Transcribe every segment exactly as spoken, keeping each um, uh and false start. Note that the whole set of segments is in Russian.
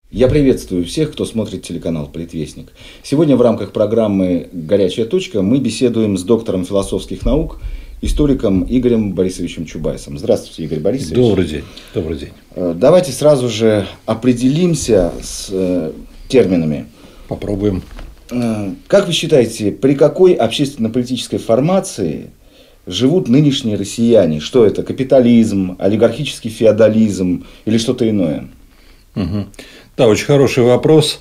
Я приветствую всех, кто смотрит телеканал «Политвестник». Сегодня в рамках программы «Горячая точка» мы беседуем с доктором философских наук, историком Игорем Борисовичем Чубайсом. Здравствуйте, Игорь Борисович. Добрый день. Добрый день. Давайте сразу же определимся с э, терминами. Попробуем. Как вы считаете, при какой общественно-политической формации живут нынешние россияне? Что это? Капитализм, олигархический феодализм или что-то иное? Угу. Да, очень хороший вопрос.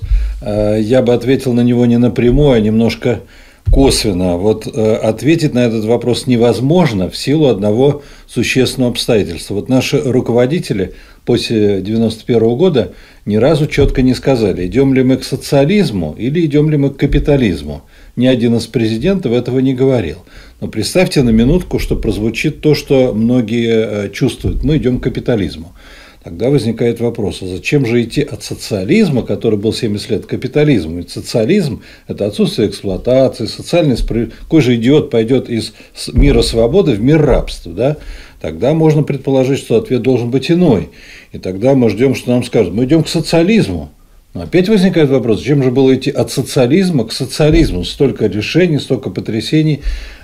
Я бы ответил на него не напрямую, а немножко косвенно. Вот ответить на этот вопрос невозможно в силу одного существенного обстоятельства. Вот наши руководители после девяносто первого года ни разу четко не сказали, идем ли мы к социализму или идем ли мы к капитализму. Ни один из президентов этого не говорил. Но представьте на минутку, что прозвучит то, что многие чувствуют. Мы идем к капитализму. Тогда возникает вопрос, а зачем же идти от социализма, который был семьдесят лет, к капитализму? Ведь социализм – это отсутствие эксплуатации, социальной справедливости. Какой же идиот пойдет из мира свободы в мир рабства? Да? Тогда можно предположить, что ответ должен быть иной. И тогда мы ждем, что нам скажут, мы идем к социализму. Но опять возникает вопрос, зачем же было идти от социализма к социализму? Столько решений, столько потрясений.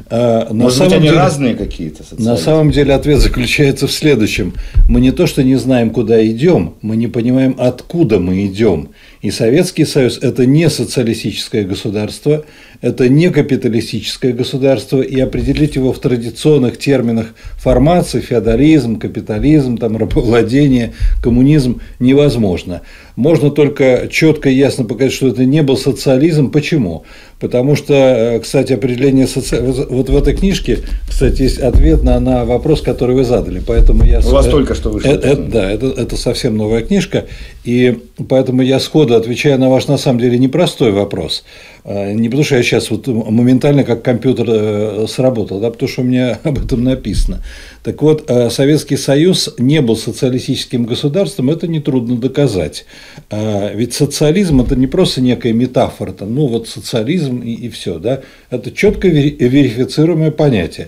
На Может быть, они деле, разные какие-то социализмы? На самом деле ответ заключается в следующем. Мы не то, что не знаем, куда идем, мы не понимаем, откуда мы идем. И Советский Союз – это не социалистическое государство, это не капиталистическое государство, и определить его в традиционных терминах формации, феодализм, капитализм, там, рабовладение, коммунизм невозможно. Можно только четко и ясно показать, что это не был социализм. Почему? Потому что, кстати, определение социализма… Вот в этой книжке, кстати, есть ответ на, на вопрос, который вы задали. Поэтому я… У вас только что вышло. Это, это, да, это, это совсем новая книжка. И поэтому я сходу отвечаю на ваш, на самом деле, непростой вопрос. Не потому что я сейчас вот моментально как компьютер сработал, да, потому что у меня об этом написано. Так вот, Советский Союз не был социалистическим государством, это нетрудно доказать. Ведь социализм – это не просто некая метафора, там, ну вот социализм и, и все, да, это четко верифицируемое понятие.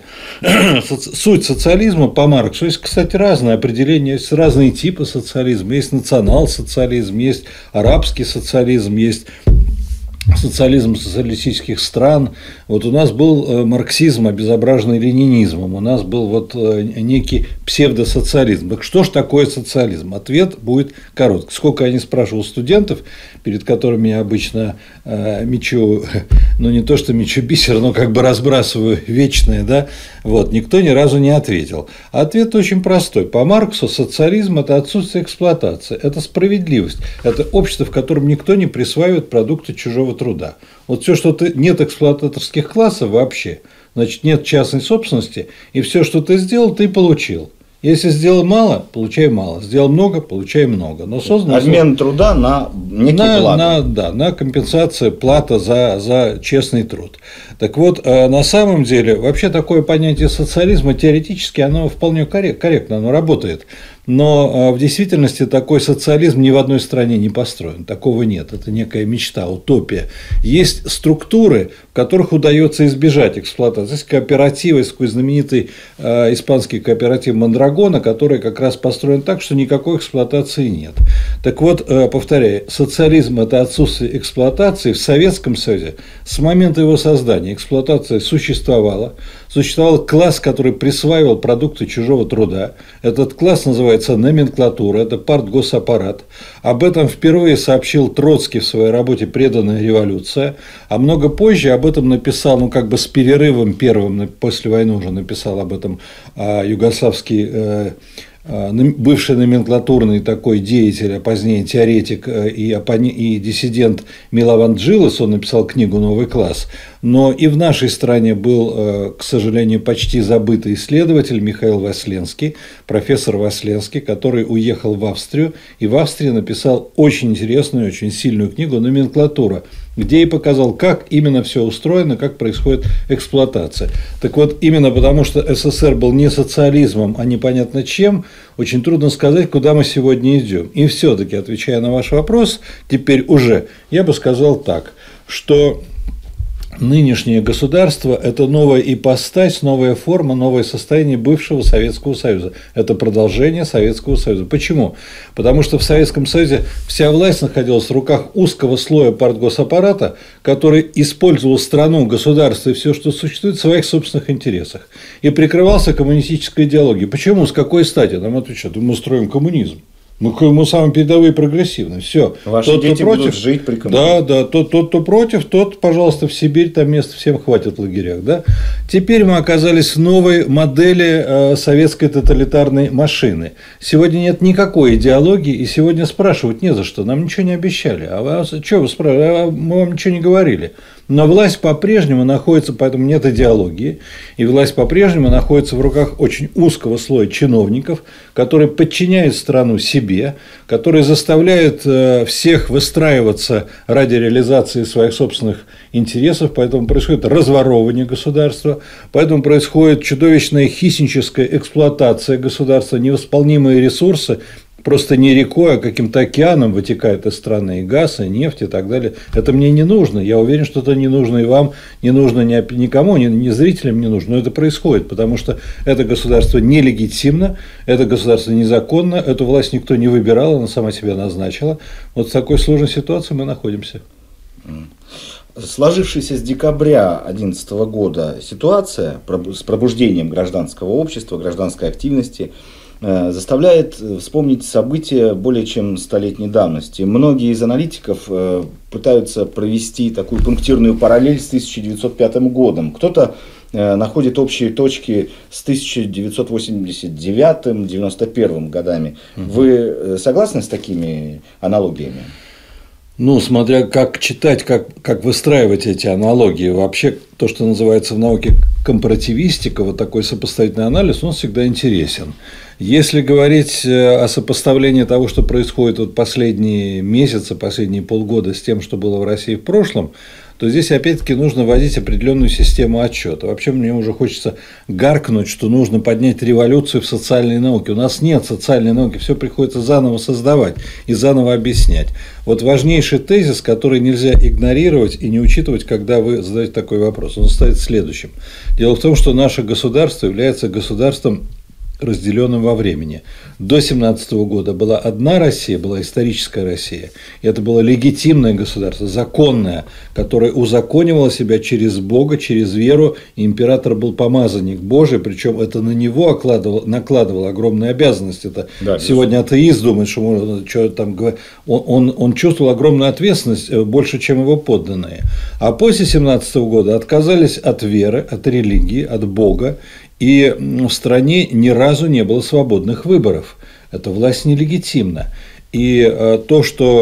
Суть социализма по Марксу есть, кстати, разные определения, есть разные типы социализма, есть национал-социализм, есть арабский социализм, есть социализм социалистических стран. Вот у нас был марксизм, обезображенный ленинизмом, у нас был вот некий псевдосоциализм. Так что ж такое социализм? Ответ будет короткий. Сколько я не спрашивал студентов, перед которыми я обычно мечу, ну не то что мечу бисер, но как бы разбрасываю вечное, да, вот, никто ни разу не ответил. Ответ очень простой. По Марксу социализм – это отсутствие эксплуатации, это справедливость, это общество, в котором никто не присваивает продукты чужого труда. Вот все, что ты, нет эксплуататорских классов вообще, значит, нет частной собственности, и все, что ты сделал, ты получил. Если сделал мало, получай мало, сделал много, получай много. Но создано обмен труда на некий на, плату. На, да, на компенсацию, плата за, за честный труд. Так вот, на самом деле, вообще такое понятие социализма теоретически оно вполне корректно, оно работает. Но в действительности такой социализм ни в одной стране не построен, такого нет, это некая мечта, утопия. Есть структуры, в которых удается избежать эксплуатации. Есть кооперативы, есть такой знаменитый э, испанский кооператив Мондрагона, который как раз построен так, что никакой эксплуатации нет. Так вот, э, повторяю, социализм – это отсутствие эксплуатации. В Советском Союзе с момента его создания эксплуатация существовала. Существовал класс, который присваивал продукты чужого труда. Этот класс называется номенклатура, это партгосаппарат. Об этом впервые сообщил Троцкий в своей работе «Преданная революция», а много позже об этом написал, ну как бы с перерывом первым, после войны уже написал об этом югославский бывший номенклатурный такой деятель, а позднее теоретик и, оппони... и диссидент Милован Джилес, он написал книгу «Новый класс». Но и в нашей стране был, к сожалению, почти забытый исследователь Михаил Васленский, профессор Васленский, который уехал в Австрию и в Австрии написал очень интересную, очень сильную книгу «Номенклатура», где и показал, как именно все устроено, как происходит эксплуатация. Так вот, именно потому, что СССР был не социализмом, а непонятно чем, очень трудно сказать, куда мы сегодня идем. И все-таки, отвечая на ваш вопрос, теперь уже я бы сказал так, что нынешнее государство – это новая ипостась, новая форма, новое состояние бывшего Советского Союза. Это продолжение Советского Союза. Почему? Потому что в Советском Союзе вся власть находилась в руках узкого слоя партгосаппарата, который использовал страну, государство и все, что существует, в своих собственных интересах. И прикрывался коммунистической идеологией. Почему? С какой стати? Нам отвечают: мы строим коммунизм. Мы, мы самые передовые и прогрессивные. Все. Ваши тот, дети кто против, будут жить при коммунизме. Да, да. Тот, тот, кто против, тот, пожалуйста, в Сибирь, там места всем хватит в лагерях. Да? Теперь мы оказались в новой модели э, советской тоталитарной машины. Сегодня нет никакой идеологии, и сегодня спрашивать не за что. Нам ничего не обещали. А вас, что вы спрашиваете? А мы вам ничего не говорили. Но власть по-прежнему находится, поэтому нет идеологии, и власть по-прежнему находится в руках очень узкого слоя чиновников, которые подчиняют страну себе, которые заставляют всех выстраиваться ради реализации своих собственных интересов, поэтому происходит разворовывание государства, поэтому происходит чудовищная хищническая эксплуатация государства, невосполнимые ресурсы, просто не рекой, а каким-то океаном вытекает из страны и газ, и нефть, и так далее. Это мне не нужно. Я уверен, что это не нужно и вам, не нужно никому, ни зрителям не нужно. Но это происходит, потому что это государство нелегитимно, это государство незаконно, эту власть никто не выбирал, она сама себя назначила. Вот в такой сложной ситуации мы находимся. Сложившаяся с декабря две тысячи одиннадцатого года ситуация с пробуждением гражданского общества, гражданской активности заставляет вспомнить события более чем столетней давности. Многие из аналитиков пытаются провести такую пунктирную параллель с тысяча девятьсот пятым годом. Кто-то находит общие точки с тысяча девятьсот восемьдесят девятым — девяносто первым годами. Вы согласны с такими аналогиями? Ну, смотря как читать, как, как выстраивать эти аналогии. Вообще, то, что называется в науке компаративистика, вот такой сопоставительный анализ, он всегда интересен. Если говорить о сопоставлении того, что происходит вот последние месяцы, последние полгода с тем, что было в России в прошлом, то здесь опять-таки нужно вводить определенную систему отчета. Вообще мне уже хочется гаркнуть, что нужно поднять революцию в социальной науке. У нас нет социальной науки, все приходится заново создавать и заново объяснять. Вот важнейший тезис, который нельзя игнорировать и не учитывать, когда вы задаете такой вопрос, он стоит следующим. Дело в том, что наше государство является государством, разделенным во времени. До семнадцатого года была одна Россия, была историческая Россия, и это было легитимное государство, законное, которое узаконивало себя через Бога, через веру, и император был помазанник Божий, причем это на него окладывало, накладывало огромные обязанности. Это да, сегодня атеист думает, что, он, что там, он, он, он чувствовал огромную ответственность больше, чем его подданные. А после семнадцатого года отказались от веры, от религии, от Бога, и в стране ни разу не было свободных выборов. Эта власть нелегитимна. И то,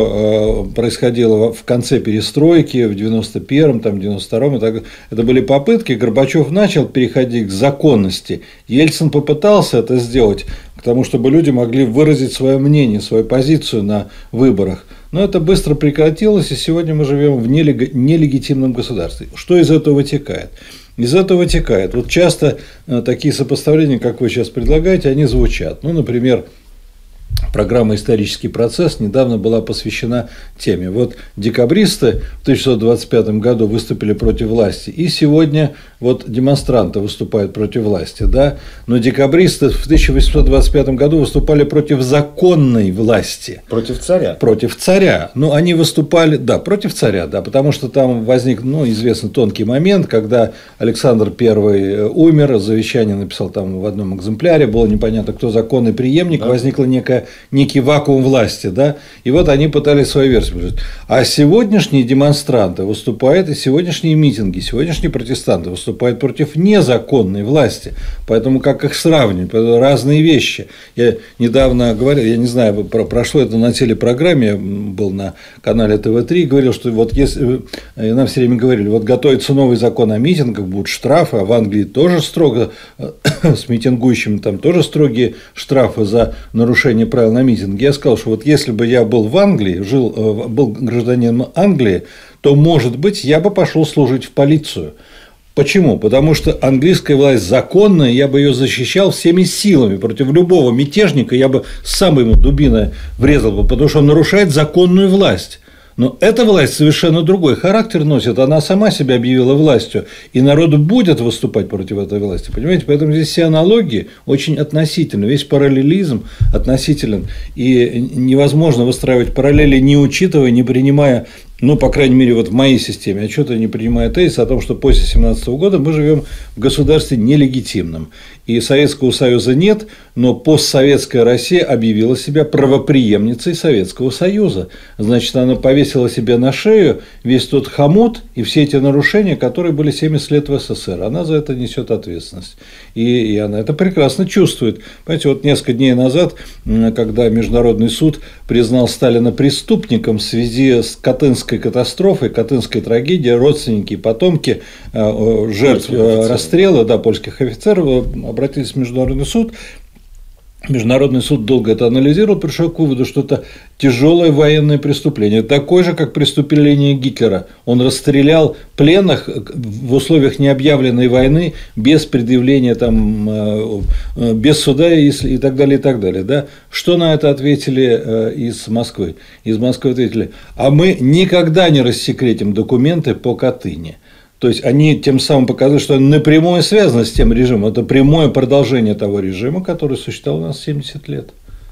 что происходило в конце перестройки, в девяносто первом, там, девяносто втором, это были попытки. Горбачев начал переходить к законности. Ельцин попытался это сделать, к тому, чтобы люди могли выразить свое мнение, свою позицию на выборах. Но это быстро прекратилось, и сегодня мы живем в нелегитимном государстве. Что из этого вытекает? Из этого вытекает. Вот часто такие сопоставления, как вы сейчас предлагаете, они звучат. Ну, например, программа «Исторический процесс» недавно была посвящена теме. Вот декабристы в тысяча девятьсот двадцать пятом году выступили против власти, и сегодня вот демонстранты выступают против власти, да? Но декабристы в тысяча восемьсот двадцать пятом году выступали против законной власти. Против царя? Против царя. Ну, они выступали, да, против царя, да, потому что там возник, ну, известный тонкий момент, когда Александр Первый умер, завещание написал там в одном экземпляре, было непонятно, кто законный преемник, да. Возникла некая некий вакуум власти, да, и вот они пытались свою версию. А сегодняшние демонстранты выступают, и сегодняшние митинги, сегодняшние протестанты выступают против незаконной власти, поэтому как их сравнивать, разные вещи. Я недавно говорил, я не знаю, прошло это на телепрограмме, я был на канале тэ вэ три, говорил, что вот если, нам все время говорили, вот готовится новый закон о митингах, будут штрафы, а в Англии тоже строго, с митингующими там тоже строгие штрафы за нарушение правил на митинге. Я сказал, что вот если бы я был в Англии, жил, был гражданином Англии, то, может быть, я бы пошел служить в полицию. Почему? Потому что английская власть законная, я бы ее защищал всеми силами. Против любого мятежника я бы с самой ему дубиной врезал бы, потому что он нарушает законную власть. Но эта власть совершенно другой характер носит, она сама себя объявила властью, и народ будет выступать против этой власти, понимаете? Поэтому здесь все аналогии очень относительны, весь параллелизм относителен, и невозможно выстраивать параллели, не учитывая, не принимая, ну, по крайней мере, вот в моей системе отчета, не принимая тезис о том, что после тысяча девятьсот семнадцатого года мы живем в государстве нелегитимном. И Советского Союза нет, но постсоветская Россия объявила себя правопреемницей Советского Союза. Значит, она повесила себе на шею весь тот хомут и все эти нарушения, которые были семьдесят лет в СССР. Она за это несет ответственность. И, и она это прекрасно чувствует. Понимаете, вот несколько дней назад, когда Международный суд признал Сталина преступником в связи с Катынской катастрофой, Катынской трагедией, родственники и потомки жертв расстрела, да, польских офицеров обратились в Международный суд. Международный суд долго это анализировал, пришел к выводу, что это тяжелое военное преступление, такое же, как преступление Гитлера. Он расстрелял пленных в условиях необъявленной войны без предъявления, там, без суда и так далее, и так далее. Да? Что на это ответили из Москвы? Из Москвы ответили: а мы никогда не рассекретим документы по Катыни. То есть они тем самым показывают, что они напрямую связаны с тем режимом. Это прямое продолжение того режима, который существовал у нас семьдесят лет.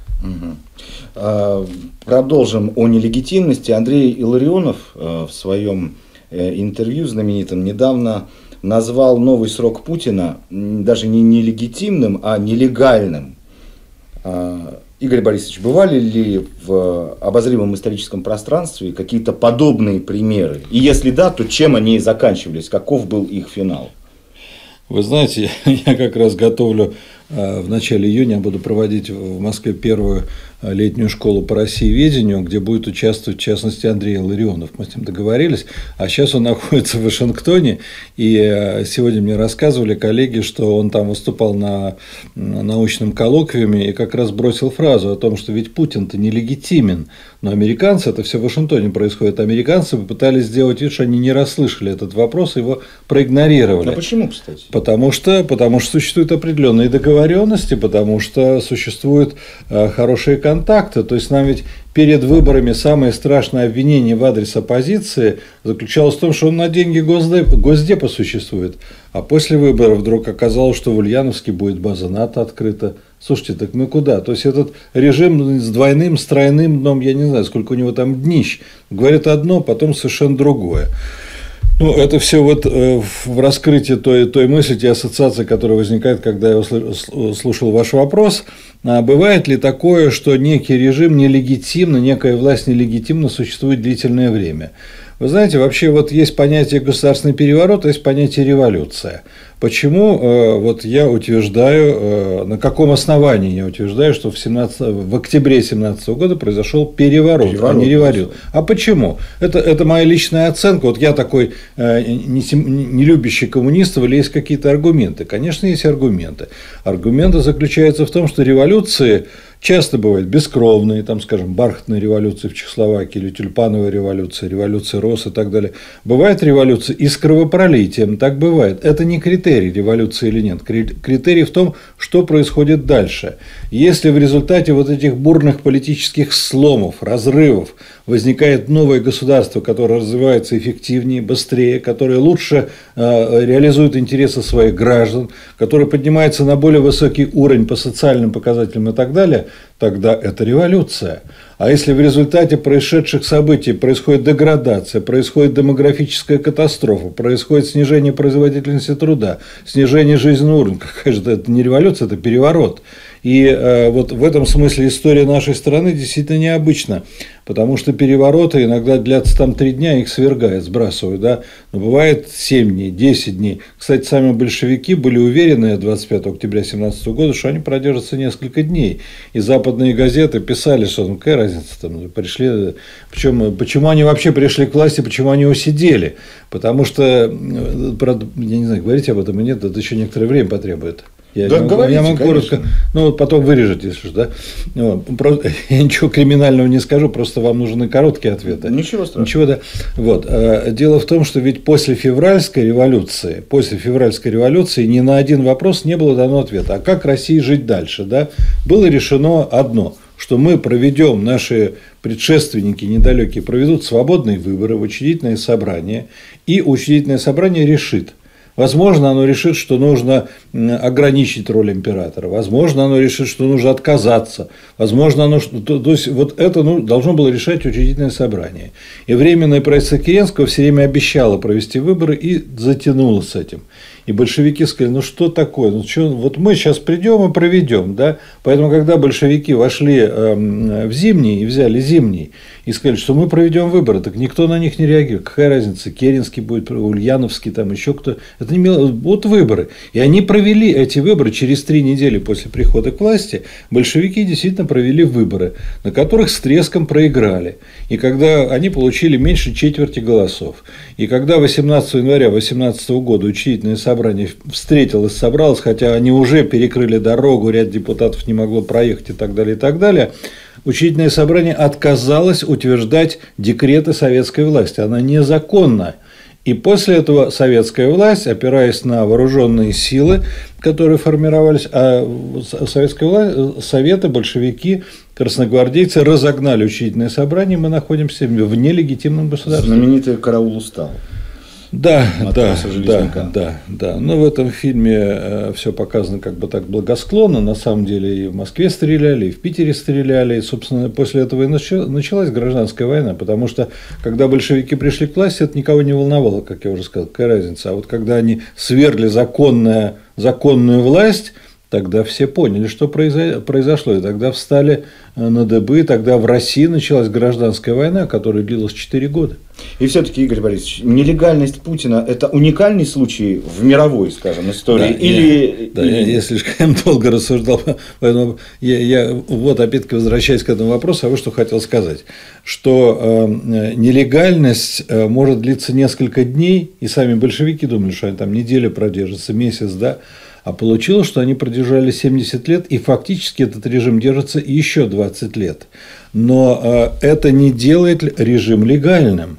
Угу. Продолжим о нелегитимности. Андрей Илларионов в своем интервью знаменитом недавно назвал новый срок Путина даже не нелегитимным, а нелегальным. Игорь Борисович, бывали ли в обозримом историческом пространстве какие-то подобные примеры? И если да, то чем они заканчивались? Каков был их финал? Вы знаете, я как раз готовлю в начале июня, буду проводить в Москве первую летнюю школу по россиеведению, где будет участвовать, в частности, Андрей Илларионов. Мы с ним договорились, а сейчас он находится в Вашингтоне, и сегодня мне рассказывали коллеги, что он там выступал на научном коллоквиуме и как раз бросил фразу о том, что ведь Путин-то нелегитимен, но американцы, это все в Вашингтоне происходит, американцы попытались сделать вид, что они не расслышали этот вопрос, его проигнорировали. А почему, кстати? Потому что, потому что существуют определенные договоренности, потому что существуют хорошие контакты. То есть нам ведь перед выборами самое страшное обвинение в адрес оппозиции заключалось в том, что он на деньги Госдеп, Госдепа существует. А после выборов вдруг оказалось, что в Ульяновске будет база НАТО открыта. Слушайте, так мы куда? То есть этот режим с двойным, с тройным дном, я не знаю, сколько у него там днищ, говорит одно, потом совершенно другое. Ну, это все вот в раскрытии той, той мысли, те ассоциации, которые возникают, когда я слушал ваш вопрос. А бывает ли такое, что некий режим нелегитимно, некая власть нелегитимно существует длительное время? Вы знаете, вообще вот есть понятие государственный переворот, есть понятие революция. Почему вот я утверждаю, на каком основании я утверждаю, что в, семнадцатом, в октябре две тысячи семнадцатого года произошел переворот, переворот, а не революция? А почему? Это, это моя личная оценка. Вот я такой не, не любящий коммунистов, или есть какие-то аргументы? Конечно, есть аргументы. Аргументы заключаются в том, что революции часто бывают бескровные, там, скажем, бархатная революция в Чехословакии или тюльпановая революция, революция роз и так далее. Бывает революция и с кровопролитием, так бывает. Это не критерий, революции или нет. Критерий в том, что происходит дальше. Если в результате вот этих бурных политических сломов, разрывов возникает новое государство, которое развивается эффективнее, быстрее, которое лучше э, реализует интересы своих граждан, которое поднимается на более высокий уровень по социальным показателям и так далее, тогда это революция. А если в результате происшедших событий происходит деградация, происходит демографическая катастрофа, происходит снижение производительности труда, снижение жизненного уровня, какая же это не революция, это переворот. И э, вот в этом смысле история нашей страны действительно необычна, потому что перевороты иногда длятся там три дня, их свергают, сбрасывают, да, но бывает семь дней, десять дней. Кстати, сами большевики были уверены двадцать пятого октября две тысячи семнадцатого года, что они продержатся несколько дней, и западные газеты писали, что ну какая разница, там, пришли, причем, почему они вообще пришли к власти, почему они усидели, потому что, правда, я не знаю, говорить об этом и нет, это еще некоторое время потребует. Я, да, могу, говорите, я могу коротко, ну потом вырежете, если что, да. Ну, просто, я ничего криминального не скажу, просто вам нужны короткие ответы. Ничего страшного. Ничего, да. Вот. Дело в том, что ведь после февральской революции, после февральской революции ни на один вопрос не было дано ответа. А как России жить дальше, да? Было решено одно, что мы проведем, наши предшественники недалекие проведут свободные выборы в учредительное собрание, и учредительное собрание решит. Возможно, оно решит, что нужно ограничить роль императора, возможно, оно решит, что нужно отказаться, возможно, оно… То, то есть, вот это ну, должно было решать учредительное собрание. И Временное правительство Керенского все время обещало провести выборы и затянуло с этим. И большевики сказали, ну что такое, ну, что, вот мы сейчас придем и проведем, да? Поэтому, когда большевики вошли э, в Зимний и взяли Зимний, и сказали, что мы проведем выборы, так никто на них не реагирует. Какая разница, Керенский будет, Ульяновский, там еще кто. Это не имело… Вот выборы. И они провели эти выборы через три недели после прихода к власти. Большевики действительно провели выборы, на которых с треском проиграли. И когда они получили меньше четверти голосов. И когда восемнадцатого января две тысячи восемнадцатого года учредительное собрание встретилось, собралось, хотя они уже перекрыли дорогу, ряд депутатов не могло проехать и так далее, и так далее, учредительное собрание отказалось утверждать декреты советской власти. Она незаконна. И после этого советская власть, опираясь на вооруженные силы, которые формировались, а советская власть, советы, большевики, красногвардейцы разогнали учредительное собрание, мы находимся в нелегитимном государстве. Знаменитый «Караул устал». Да, да, да, да, да. Но в этом фильме все показано как бы так благосклонно. На самом деле и в Москве стреляли, и в Питере стреляли. И, собственно, после этого и началась гражданская война. Потому что, когда большевики пришли к власти, это никого не волновало, как я уже сказал, какая разница. А вот когда они свергли законная, законную власть, тогда все поняли, что произошло, и тогда встали на дыбы, и тогда в России началась гражданская война, которая длилась четыре года. И все-таки, Игорь Борисович, нелегальность Путина – это уникальный случай в мировой, скажем, истории? Да, Или… я, да, я, я слишком долго рассуждал, поэтому я, я вот опять-таки возвращаясь к этому вопросу, а вот что хотел сказать, что э, нелегальность э, может длиться несколько дней, и сами большевики думали, что они там неделю продержатся, месяц, да. А получилось, что они продержали семьдесят лет, и фактически этот режим держится еще двадцать лет. Но это не делает режим легальным.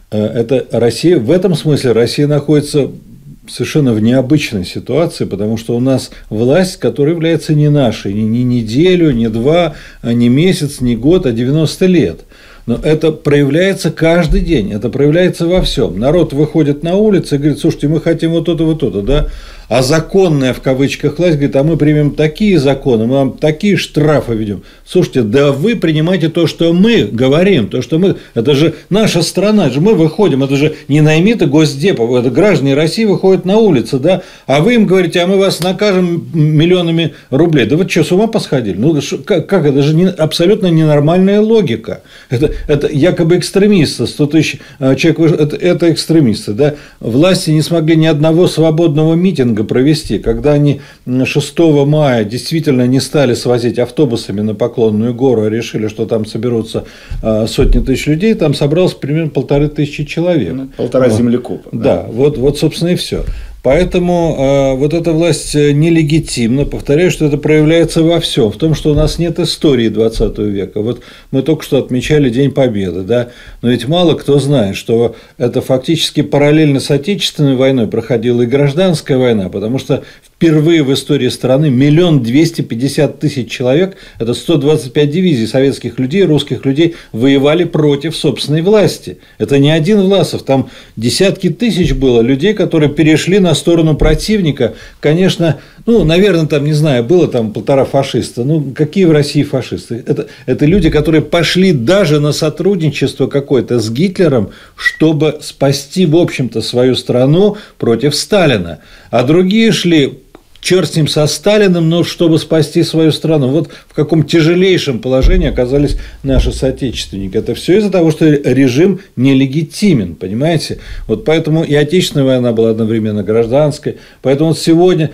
Это Россия, в этом смысле Россия находится совершенно в необычной ситуации, потому что у нас власть, которая является не нашей, ни, ни неделю, ни два, ни месяц, ни год, а девяносто лет. Но это проявляется каждый день, это проявляется во всем. Народ выходит на улицу и говорит, слушайте, мы хотим вот то-то, вот то-то, да? А законная, в кавычках, власть говорит, а мы примем такие законы, мы вам такие штрафы ведем. Слушайте, да вы принимаете то, что мы говорим, то, что мы… Это же наша страна, это же мы выходим, это же не наймиты Госдепа, это граждане России выходят на улицы, да? А вы им говорите, а мы вас накажем миллионами рублей. Да вы что, с ума посходили? Ну, как, как это же не, абсолютно ненормальная логика. Это, это якобы экстремисты, сто тысяч человек, это, это экстремисты, да? Власти не смогли ни одного свободного митинга провести, когда они шестого мая действительно не стали свозить автобусами на Поклонную гору, а решили, что там соберутся сотни тысяч людей, там собралось примерно полторы тысячи человек. Полтора землекопа. Да, да, вот, вот, собственно, и все. Поэтому э, вот эта власть нелегитимна. Повторяю, что это проявляется во всем, в том, что у нас нет истории двадцатого века. Вот мы только что отмечали День Победы, да, но ведь мало кто знает, что это фактически параллельно с Отечественной войной проходила и гражданская война, потому что впервые в истории страны миллион двести пятьдесят тысяч человек, это сто двадцать пять дивизий советских людей, русских людей, воевали против собственной власти. Это не один Власов, там десятки тысяч было людей, которые перешли на сторону противника. Конечно, ну, наверное, там, не знаю, было там полтора фашиста. Ну, какие в России фашисты? Это, это люди, которые пошли даже на сотрудничество какое-то с Гитлером, чтобы спасти, в общем-то, свою страну против Сталина. А другие шли, черт с ним со Сталиным, но чтобы спасти свою страну. Вот в каком тяжелейшем положении оказались наши соотечественники. Это все из-за того, что режим нелегитимен, понимаете? Вот поэтому и Отечественная война была одновременно гражданской. Поэтому вот сегодня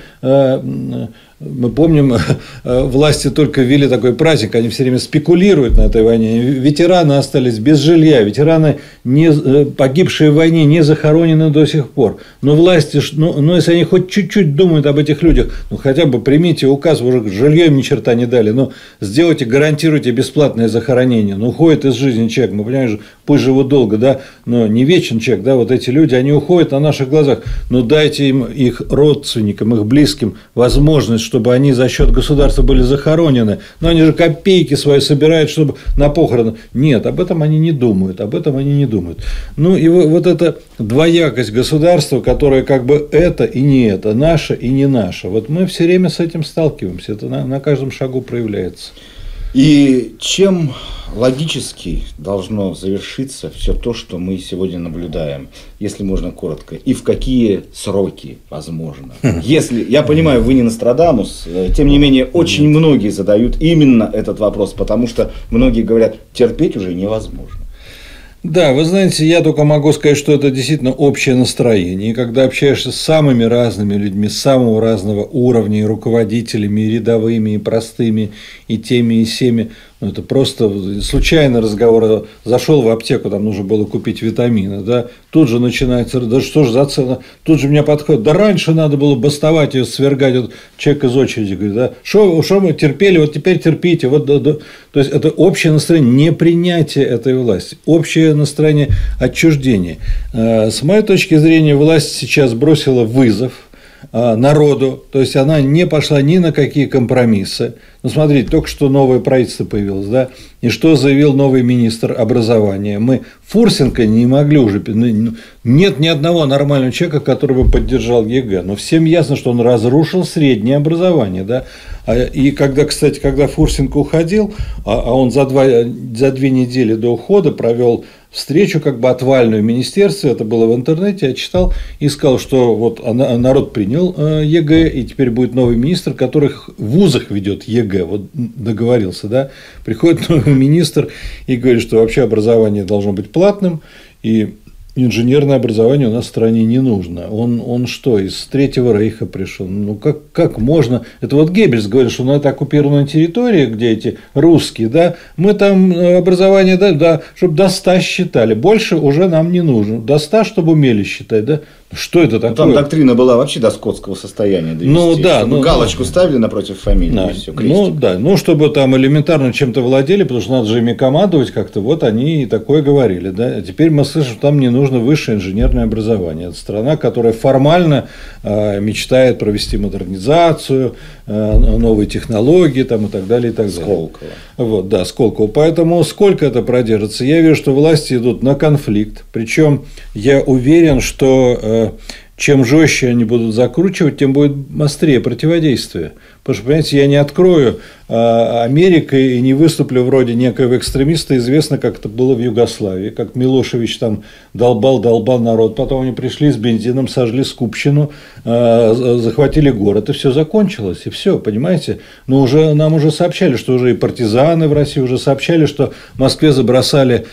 мы помним, власти только ввели такой праздник, они все время спекулируют на этой войне. Ветераны остались без жилья, ветераны, не, погибшие в войне, не захоронены до сих пор. Но власти, ну, ну, если они хоть чуть-чуть думают об этих людях, ну, хотя бы примите указ, уже жилье им ни черта не дали, но сделайте, гарантируйте бесплатное захоронение. Ну, уходит из жизни человек, мы понимаем, пусть живут долго, да, но не вечен человек, да, вот эти люди, они уходят на наших глазах, но дайте им, их родственникам, их близким возможность чтобы они за счет государства были захоронены. Но они же копейки свои собирают, чтобы на похороны. Нет, об этом они не думают. Об этом они не думают. Ну и вот эта двоякость государства, которое как бы это и не это, наше и не наше. Вот мы все время с этим сталкиваемся. Это на, на каждом шагу проявляется. И чем логически должно завершиться все то, что мы сегодня наблюдаем, если можно коротко, и в какие сроки возможно? Если, я понимаю, вы не Нострадамус, тем не менее, очень многие задают именно этот вопрос, потому что многие говорят, терпеть уже невозможно. Да, вы знаете, я только могу сказать, что это действительно общее настроение. И когда общаешься с самыми разными людьми, с самого разного уровня, и руководителями, и рядовыми, и простыми, и теми, и семи, ну, это просто случайный разговор. Зашел в аптеку, там нужно было купить витамины, да, тут же начинается, да что же за цена, тут же меня подходит, да раньше надо было бастовать ее, свергать, вот человек из очереди говорит, да, что мы терпели, вот теперь терпите, вот, да, да. То есть это общее настроение непринятия этой власти, общее настроение отчуждения. С моей точки зрения, власть сейчас бросила вызов народу, то есть она не пошла ни на какие компромиссы. Ну, смотрите, только что новое правительство появилось, да, и что заявил новый министр образования. Мы Фурсенко не могли уже, нет ни одного нормального человека, который бы поддержал ЕГЭ, но всем ясно, что он разрушил среднее образование, да. И когда, кстати, когда Фурсенко уходил, а он за, два, за две недели до ухода провел встречу как бы отвальную в министерстве, это было в интернете, я читал, и сказал, что вот народ принял ЕГЭ, и теперь будет новый министр, который в вузах ведет ЕГЭ, вот договорился, да, приходит новый министр и говорит, что вообще образование должно быть платным, и инженерное образование у нас в стране не нужно. Он, он что, из Третьего Рейха пришел? Ну, как, как можно? Это вот Геббельс говорит, что на этой оккупированной территории, где эти русские, да, мы там образование, да, да, чтобы до ста считали. Больше уже нам не нужно. До ста, чтобы умели считать, да. Что это такое? Там доктрина была вообще до скотского состояния довести, ну, да, чтобы ну, галочку ну, ставили напротив фамилии, да, и все, ну, да, ну, чтобы там элементарно чем-то владели, потому что надо же ими командовать как-то, вот они и такое говорили, да. А теперь мы слышим, что там не нужно высшее инженерное образование. Это страна, которая формально э, мечтает провести модернизацию, э, новые технологии там, и так далее, и так далее. Сколково. Вот, да, Сколково. Поэтому сколько это продержится? Я вижу, что власти идут на конфликт, причем я уверен, что э, чем жестче они будут закручивать, тем будет острее противодействие. Потому что, понимаете, я не открою Америка и не выступлю вроде некого экстремиста, известно, как это было в Югославии, как Милошевич там долбал-долбал народ, потом они пришли с бензином, сожгли Скупщину, захватили город, и все закончилось, и все, понимаете. Но уже, нам уже сообщали, что уже и партизаны в России уже сообщали, что в Москве забросали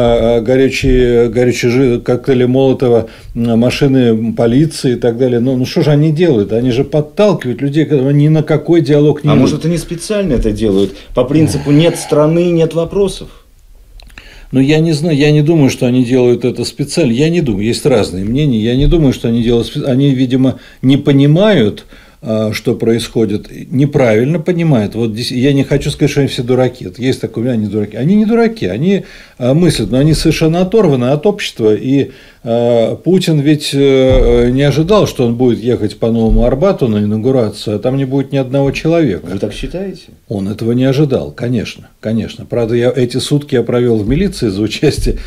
горячие, горячие коктейли Молотова, машины полиции и так далее. Ну, ну что же они делают? Они же подталкивают людей, ни на какой диалог не А идут. может, они специально это делают по принципу «нет страны, нет вопросов»? Ну, я не знаю, я не думаю, что они делают это специально. Я не думаю, есть разные мнения. Я не думаю, что они делают специально. Они, видимо, не понимают, что происходит, неправильно понимают. Вот здесь, я не хочу сказать, что они все дураки. Есть такое, они дураки. Они не дураки, они мыслят, но они совершенно оторваны от общества. И Путин ведь не ожидал, что он будет ехать по Новому Арбату на инаугурацию, а там не будет ни одного человека. Вы так считаете? Он этого не ожидал, конечно, конечно. Правда, я эти сутки я провел в милиции за участие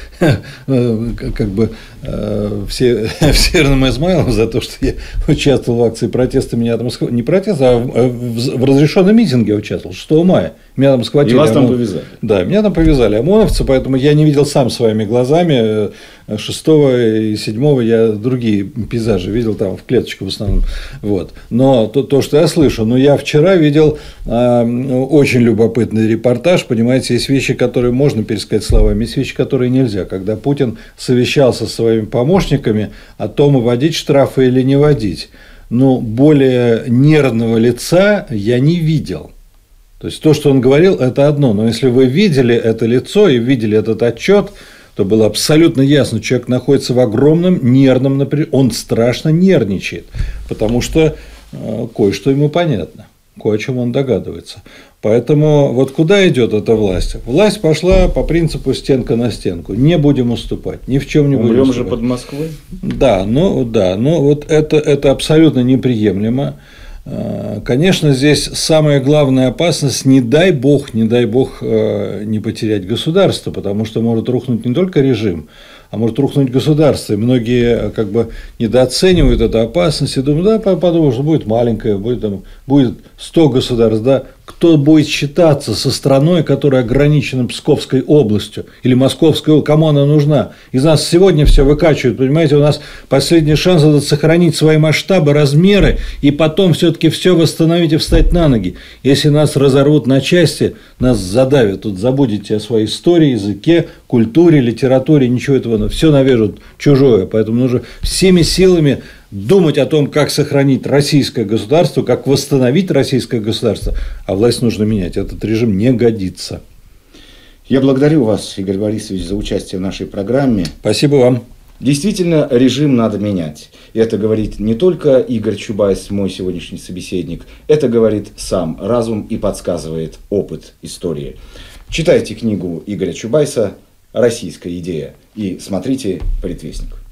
как бы в Северном Измайлово за то, что я участвовал в акции протеста, меня там не протест, а в разрешенном митинге я участвовал шестого мая. Меня там схватили. И вас там повязали. Да, меня там повязали ОМОНовцы, поэтому я не видел сам своими глазами. Шестого и седьмого я другие пейзажи видел там в клеточку в основном. Вот. Но то, то, что я слышу, но я вчера видел э, очень любопытный репортаж. Понимаете, есть вещи, которые можно пересказать словами, есть вещи, которые нельзя. Когда Путин совещался со своими помощниками о том, вводить штрафы или не вводить. Но более нервного лица я не видел. То есть то, что он говорил, это одно. Но если вы видели это лицо и видели этот отчет, то было абсолютно ясно, человек находится в огромном нервном напряжении, он страшно нервничает, потому что э, кое-что ему понятно, кое о чем он догадывается. Поэтому вот куда идет эта власть? Власть пошла по принципу стенка на стенку. Не будем уступать, ни в чем не будем Умрем уступать. же под Москвой? Да, ну да, но вот это, это абсолютно неприемлемо. Конечно, здесь самая главная опасность, не дай бог, не дай бог не потерять государство, потому что может рухнуть не только режим, а может рухнуть государство. И многие как бы недооценивают эту опасность и думают, да, подумают, что будет маленькое, будет, там, будет сто государств, да, кто будет считаться со страной, которая ограничена Псковской областью или Московской областью, кому она нужна? Из нас сегодня все выкачивают, понимаете, у нас последний шанс это сохранить свои масштабы, размеры и потом все-таки все восстановить и встать на ноги. Если нас разорвут на части, нас задавят, тут забудете о своей истории, языке, культуре, литературе, ничего этого, все навяжут чужое, поэтому нужно всеми силами думать о том, как сохранить российское государство, как восстановить российское государство, а власть нужно менять. Этот режим не годится. Я благодарю вас, Игорь Борисович, за участие в нашей программе. Спасибо вам. Действительно, режим надо менять. И это говорит не только Игорь Чубайс, мой сегодняшний собеседник, это говорит сам разум и подсказывает опыт истории. Читайте книгу Игоря Чубайса «Российская идея» и смотрите «Политвестник».